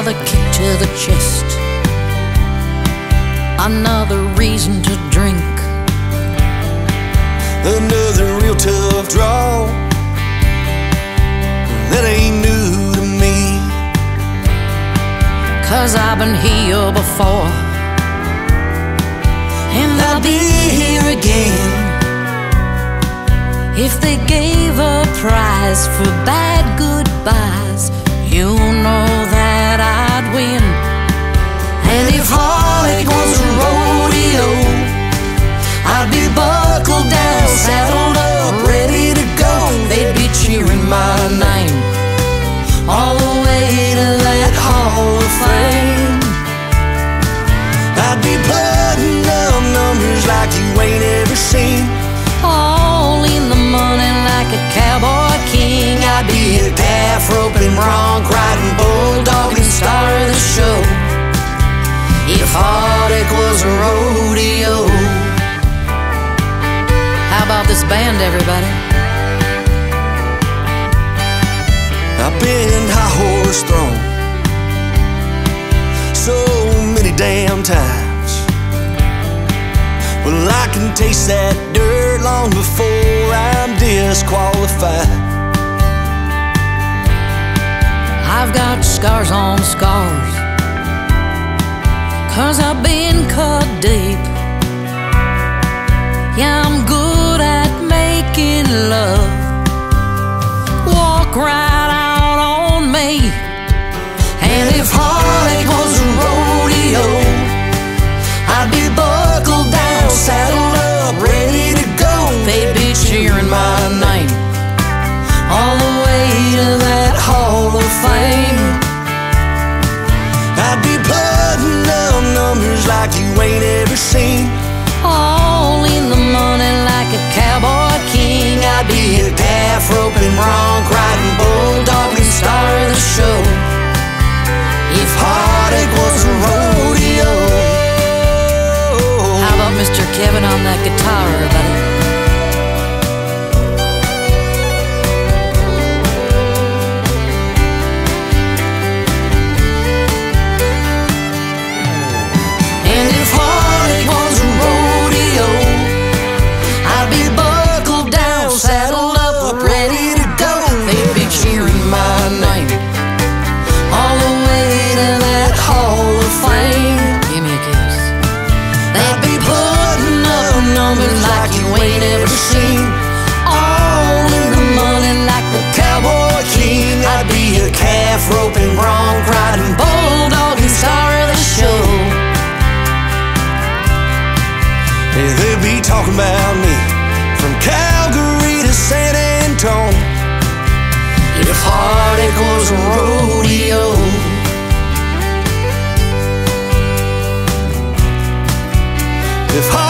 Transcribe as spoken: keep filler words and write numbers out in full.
another kick to the chest, another reason to drink, another real tough draw that ain't new to me. 'Cause I've been here before, and I'll be here again. If they gave a prize for bad goodbyes, you know that I'd win. And if heartache was a rodeo, I'd be buckled down, saddled up, ready to go. They'd be cheering my name all the way to that Hall of Fame. I'd be putting up numbers like you ain't ever seen, all in the money like a cowboy king. I'd be a calf roping, bronc riding, bulldogging star of the show if heartache was a rodeo. How about this band, everybody? I've been high horse thrown so many damn times. Well, I can taste that dirt long before I'm disqualified. I've got scars on scars, 'cause I've been cut deep. Yeah, I'm good at making love walk right out on me. And if heartache was a rodeo, I'd be buckled down, saddled up, ready to go. They'd be cheering my name all the way to that Hall of Fame. I'd be putting up numbers like you ain't ever seen, all in the money like a cowboy king. I'd be a calf roping, bronc riding, bulldogging star of the show if heartache was a rodeo. How about Mister Kevin on that guitar, everybody? And if heartache was a rodeo, I'd be buckled down, saddled up, ready to go. They'd be cheering my name all the way to that Hall of Fame. Give me a kiss. They'd be putting up numbers like you ain't ever seen, all in the money like the cowboy king. I'd be a calf roping, bronc riding, bulldogging star of the show. Yeah, they'd be talking about me from Calgary to San Antone if heartache was a rodeo. If